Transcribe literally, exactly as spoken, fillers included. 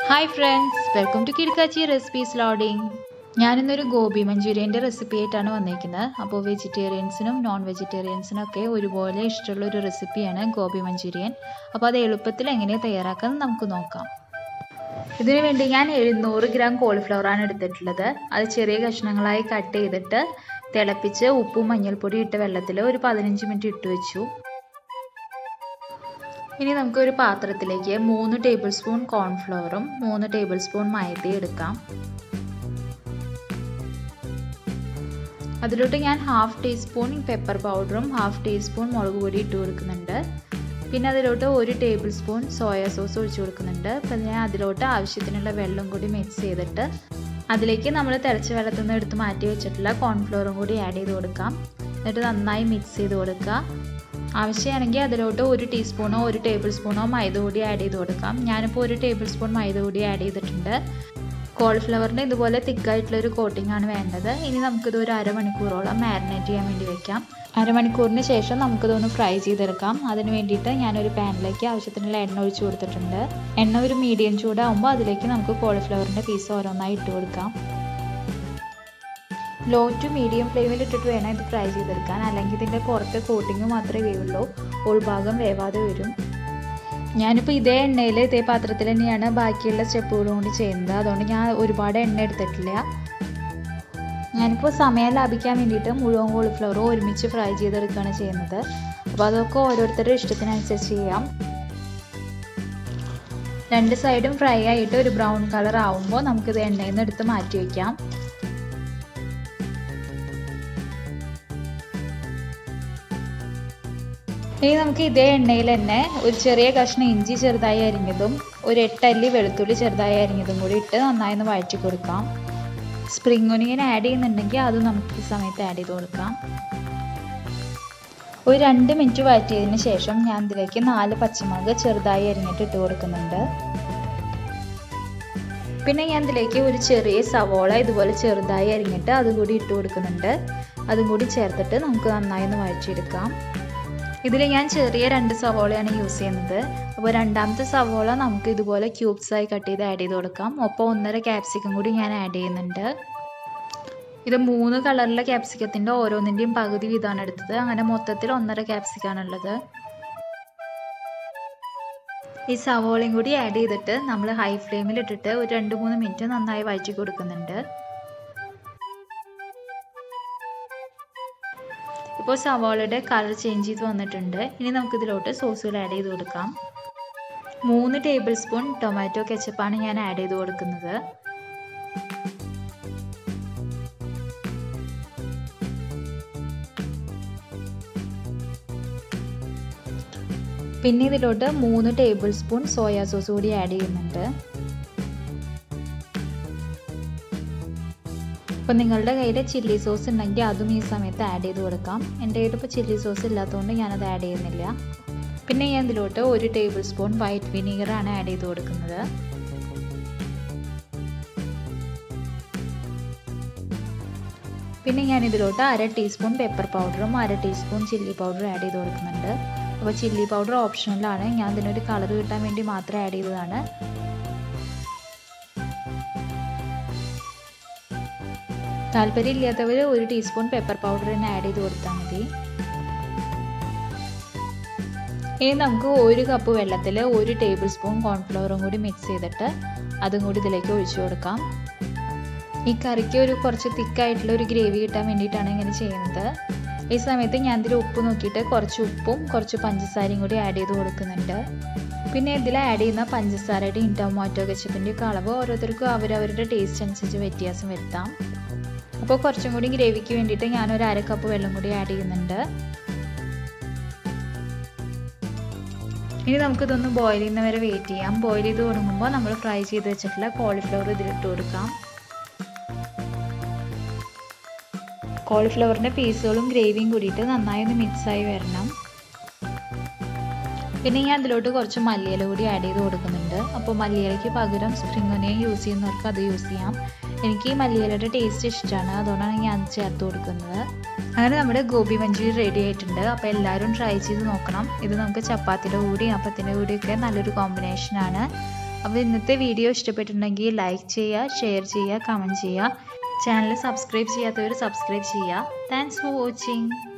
Hi friends, welcome to Kidakkachi recipes loading. ഞാനിന്നൊരു ഗോബി മഞ്ചൂരിയൻ്റെ recipe ആയിട്ടാണ് വന്നിരിക്കുന്നത്. അപ്പോൾ വെജിറ്റേറിയൻസിനും നോൺ വെജിറ്റേറിയൻസിനും ഒക്കെ ഒരുപോലെ ഇഷ്ടമുള്ള ഒരു റെസിപ്പിയാണ് ഗോബി മഞ്ചൂരിയൻ. അപ്പോൾ അത് എളുപ്പത്തിൽ എങ്ങനെയാണ് തയ്യാറാക്കുന്നത് നമുക്ക് നോക്കാം. ഇതിനു വേണ്ടി ഞാൻ എഴുന്നൂറ് ഗ്രാം കോളിഫ്ലവറാണ് എടുത്തിട്ടുള്ളത്. അത് ചെറിയ കഷ്ണങ്ങളായി കട്ട് ചെയ്തിട്ട് തിളപ്പിച്ച് ഉപ്പും മഞ്ഞൾപ്പൊടി ഇട്ട വെള്ളത്തിൽ ഒരു പതിനഞ്ച് മിനിറ്റ് ഇട്ട് വെച്ചു. ഇനി നമുക്ക് ഒരു പാത്രത്തിലേക്ക് മൂന്ന് ടേബിൾ സ്പൂൺ കോൺഫ്ലവറും മൂന്ന് ടേബിൾ സ്പൂൺ മൈദയും എടുക്കാം. അതിലോട്ട് ഞാൻ ഹാഫ് ടീസ്പൂൺ പെപ്പർ പൗഡറും ഹാഫ് ടീസ്പൂൺ മുളക് പൊടി ഇട്ട് കൊടുക്കുന്നുണ്ട്. പിന്നെ അതിലോട്ട് ഒരു ടേബിൾ സ്പൂൺ സോയ സോസ് ഒഴിച്ചു കൊടുക്കുന്നുണ്ട്. അപ്പം ഞാൻ അതിലോട്ട് ആവശ്യത്തിനുള്ള വെള്ളം കൂടി മിക്സ് ചെയ്തിട്ട് അതിലേക്ക് നമ്മൾ തിളച്ച വെള്ളത്തിൽ നിന്ന് എടുത്ത് മാറ്റി വെച്ചിട്ടുള്ള കോൺഫ്ലവറും കൂടി ആഡ് ചെയ്ത് കൊടുക്കാം. എന്നിട്ട് നന്നായി മിക്സ് ചെയ്ത് കൊടുക്കുക. ആവശ്യമാണെങ്കിൽ അതിലോട്ട് ഒരു ടീസ്പൂണോ ഒരു ടേബിൾ സ്പൂണോ മൈദ കൂടി ആഡ് ചെയ്ത് കൊടുക്കാം. ഞാനിപ്പോൾ ഒരു ടേബിൾ സ്പൂൺ മൈദ കൂടി ആഡ് ചെയ്തിട്ടുണ്ട്. കോളിഫ്ലവറിന് ഇതുപോലെ തിക്കായിട്ടുള്ളൊരു കോട്ടിംഗ് ആണ് വേണ്ടത്. ഇനി നമുക്കിത് ഒരു അരമണിക്കൂറോളം മാരിനേറ്റ് ചെയ്യാൻ വേണ്ടി വെക്കാം. അരമണിക്കൂറിന് ശേഷം നമുക്കിതൊന്ന് ഫ്രൈ ചെയ്തെടുക്കാം. അതിന് വേണ്ടിയിട്ട് ഞാനൊരു പാനിലേക്ക് ആവശ്യത്തിനുള്ള എണ്ണ ഒഴിച്ചു കൊടുത്തിട്ടുണ്ട്. എണ്ണ ഒരു മീഡിയം ചൂടാകുമ്പോൾ അതിലേക്ക് നമുക്ക് കോളിഫ്ലവറിൻ്റെ പീസ് ഓരോന്നായി ഇട്ട് കൊടുക്കാം. ലോ ടു മീഡിയം ഫ്ലെയിമിൽ ഇട്ടിട്ട് വേണം ഇത് ഫ്രൈ ചെയ്തെടുക്കാൻ, അല്ലെങ്കിൽ ഇതിൻ്റെ പുറത്തെ കോട്ടിങ് മാത്രമേ വേവുള്ളൂ, ഉൾഭാഗം വേവാതെ വരും. ഞാനിപ്പോൾ ഇതേ എണ്ണയിൽ ഇതേ പാത്രത്തിൽ തന്നെയാണ് ബാക്കിയുള്ള സ്റ്റെപ്പുകളും കൂടി ചെയ്യുന്നത്. അതുകൊണ്ട് ഞാൻ ഒരുപാട് എണ്ണ എടുത്തിട്ടില്ല. ഞാനിപ്പോൾ സമയം ലാഭിക്കാൻ വേണ്ടിയിട്ട് മുഴുവൻ കോളിഫ്ലവറും ഒരുമിച്ച് ഫ്രൈ ചെയ്തെടുക്കുകയാണ് ചെയ്യുന്നത്. അപ്പോൾ അതൊക്കെ ഓരോരുത്തരുടെ ഇഷ്ടത്തിനനുസരിച്ച് ചെയ്യാം. രണ്ട് സൈഡും ഫ്രൈ ആയിട്ട് ഒരു ബ്രൗൺ കളർ ആവുമ്പോൾ നമുക്കിത് എണ്ണയിൽ നിന്ന് എടുത്ത് മാറ്റി വയ്ക്കാം. ഇനി നമുക്ക് ഇതേ എണ്ണയിൽ തന്നെ ഒരു ചെറിയ കഷ്ണം ഇഞ്ചി ചെറുതായി അരിഞ്ഞതും ഒരു എട്ടല്ലി വെളുത്തുള്ളി ചെറുതായി അരിഞ്ഞതും കൂടി ഇട്ട് നന്നായി ഒന്ന് വഴറ്റി കൊടുക്കാം. സ്പ്രിംഗ് ഒനിയൻ ആഡ് ചെയ്യുന്നുണ്ടെങ്കിൽ അത് നമുക്ക് ഈ സമയത്ത് ആഡ് ചെയ്ത് കൊടുക്കാം. ഒരു രണ്ട് മിനിറ്റ് വഴറ്റിയതിന് ശേഷം ഞാൻ ഇതിലേക്ക് നാല് പച്ചമുളക് ചെറുതായി അരിഞ്ഞിട്ട് ഇട്ട് കൊടുക്കുന്നുണ്ട്. പിന്നെ ഞാൻ ഇതിലേക്ക് ഒരു ചെറിയ സവോള ഇതുപോലെ ചെറുതായി അരിഞ്ഞിട്ട് അതും കൂടി ഇട്ട് കൊടുക്കുന്നുണ്ട്. അതും കൂടി ചേർത്തിട്ട് നമുക്ക് നന്നായി ഒന്ന് വഴറ്റിയെടുക്കാം. ഇതിൽ ഞാൻ ചെറിയ രണ്ട് സവോളയാണ് യൂസ് ചെയ്യുന്നത്. അപ്പോൾ രണ്ടാമത്തെ സവോള നമുക്ക് ഇതുപോലെ ക്യൂബ്സായി കട്ട് ചെയ്ത് ആഡ് ചെയ്ത് കൊടുക്കാം. ഒപ്പം ഒന്നര ക്യാപ്സിക്കം കൂടി ഞാൻ ആഡ് ചെയ്യുന്നുണ്ട്. ഇത് മൂന്ന് കളറിലെ ക്യാപ്സിക്കത്തിൻ്റെ ഓരോന്നിൻ്റെയും പകുതി വീതമാണ് എടുത്തത്. അങ്ങനെ മൊത്തത്തിൽ ഒന്നര ക്യാപ്സിക്കാണുള്ളത്. ഈ സവോളയും കൂടി ആഡ് ചെയ്തിട്ട് നമ്മൾ ഹൈ ഫ്ലെയിമിൽ ഇട്ടിട്ട് ഒരു രണ്ട് മൂന്ന് മിനിറ്റ് നന്നായി വഴറ്റി കൊടുക്കുന്നുണ്ട്. ഇപ്പോൾ സവാളയുടെ കളർ ചേഞ്ച് ചെയ്ത് വന്നിട്ടുണ്ട്. ഇനി നമുക്കിതിലോട്ട് സോസുകൾ ആഡ് ചെയ്ത് കൊടുക്കാം. മൂന്ന് ടേബിൾ സ്പൂൺ ടൊമാറ്റോ കെച്ചപ്പാണ് ഞാൻ ആഡ് ചെയ്ത് കൊടുക്കുന്നത്. പിന്നെ ഇതിലോട്ട് മൂന്ന് ടേബിൾ സ്പൂൺ സോയാ സോസ് കൂടി ആഡ് ചെയ്യുന്നുണ്ട്. അപ്പോൾ നിങ്ങളുടെ കയ്യിൽ ചില്ലി സോസ് ഉണ്ടെങ്കിൽ അതും ഈ സമയത്ത് ആഡ് ചെയ്ത് കൊടുക്കാം. എൻ്റെ കയ്യിൽ ഇപ്പോൾ ചില്ലി സോസ് ഇല്ലാത്തതുകൊണ്ട് ഞാനത് ആഡ് ചെയ്യുന്നില്ല. പിന്നെ ഞാൻ ഇതിലോട്ട് ഒരു ടേബിൾ സ്പൂൺ വൈറ്റ് വിനീഗറാണ് ആഡ് ചെയ്ത് കൊടുക്കുന്നത്. പിന്നെ ഞാൻ ഇതിലോട്ട് അര ടീസ്പൂൺ പെപ്പർ പൗഡറും അര ടീസ്പൂൺ ചില്ലി പൗഡറും ആഡ് ചെയ്ത് കൊടുക്കുന്നുണ്ട്. അപ്പോൾ ചില്ലി പൗഡർ ഓപ്ഷണലാണ്. ഞാൻ ഇതിനൊരു കളർ കിട്ടാൻ വേണ്ടി മാത്രം ആഡ് ചെയ്തതാണ്. താല്പര്യമില്ലാത്തവർ ഒരു ടീസ്പൂൺ പെപ്പർ പൗഡർ തന്നെ ആഡ് ചെയ്ത് കൊടുത്താൽ മതി. ഇനി നമുക്ക് ഒരു കപ്പ് വെള്ളത്തിൽ ഒരു ടേബിൾ സ്പൂൺ കോൺഫ്ലവറും കൂടി മിക്സ് ചെയ്തിട്ട് അതും കൂടി ഇതിലേക്ക് ഒഴിച്ചു കൊടുക്കാം. ഈ കറിക്ക് ഒരു കുറച്ച് തിക്കായിട്ടുള്ള ഒരു ഗ്രേവി കിട്ടാൻ വേണ്ടിയിട്ടാണ് ഇങ്ങനെ ചെയ്യുന്നത്. ഈ സമയത്ത് ഞാൻ ഇതിൽ ഉപ്പ് നോക്കിയിട്ട് കുറച്ച് ഉപ്പും കുറച്ച് പഞ്ചസാരയും കൂടി ആഡ് ചെയ്ത് കൊടുക്കുന്നുണ്ട്. പിന്നെ ഇതിൽ ആഡ് ചെയ്യുന്ന പഞ്ചസാരയുടെയും ടൊമാറ്റോ കെച്ചപ്പിൻ്റെയും അളവ് ഓരോരുത്തർക്കും അവരവരുടെ ടേസ്റ്റ് അനുസരിച്ച് വ്യത്യാസം വരുത്താം. അപ്പോൾ കുറച്ചും കൂടി ഗ്രേവിക്ക് വേണ്ടിയിട്ട് ഞാനൊരു അര കപ്പ് വെള്ളം കൂടി ആഡ് ചെയ്യുന്നുണ്ട്. ഇനി നമുക്കിതൊന്ന് ബോയിൽ ചെയ്യുന്നവരെ വെയിറ്റ് ചെയ്യാം. ബോയിൽ ചെയ്ത് തുടങ്ങുമ്പോൾ നമ്മൾ ഫ്രൈ ചെയ്ത് വെച്ചിട്ടുള്ള കോളിഫ്ലവർ ഇതിലിട്ട് കൊടുക്കാം. കോളിഫ്ലവറിൻ്റെ പീസുകളും ഗ്രേവിയും കൂടിയിട്ട് നന്നായി ഒന്ന് മിക്സായി വരണം. പിന്നെ ഞാൻ അതിലോട്ട് കുറച്ച് മല്ലിയില കൂടി ആഡ് ചെയ്ത് കൊടുക്കുന്നുണ്ട്. അപ്പോൾ മല്ലിയിലയ്ക്ക് പകരം സ്പ്രിംഗ് ഒനിയൻ യൂസ് ചെയ്യുന്നവർക്ക് അത് യൂസ് ചെയ്യാം. എനിക്ക് ഈ മല്ലിയിലയുടെ ടേസ്റ്റ് ഇഷ്ടമാണ്, അതുകൊണ്ടാണ് ഞാൻ ചേർത്ത് കൊടുക്കുന്നത്. അങ്ങനെ നമ്മുടെ ഗോബി മഞ്ചൂരി റെഡി ആയിട്ടുണ്ട്. അപ്പോൾ എല്ലാവരും ട്രൈ ചെയ്ത് നോക്കണം. ഇത് നമുക്ക് ചപ്പാത്തിയുടെ കൂടി അപ്പത്തിൻ്റെ കൂടിയൊക്കെ നല്ലൊരു കോമ്പിനേഷനാണ്. അപ്പോൾ ഇന്നത്തെ വീഡിയോ ഇഷ്ടപ്പെട്ടിട്ടുണ്ടെങ്കിൽ ലൈക്ക് ചെയ്യുക, ഷെയർ ചെയ്യുക, കമൻറ്റ് ചെയ്യുക. ചാനൽ സബ്സ്ക്രൈബ് ചെയ്യാത്തവർ സബ്സ്ക്രൈബ് ചെയ്യുക. Thanks for watching.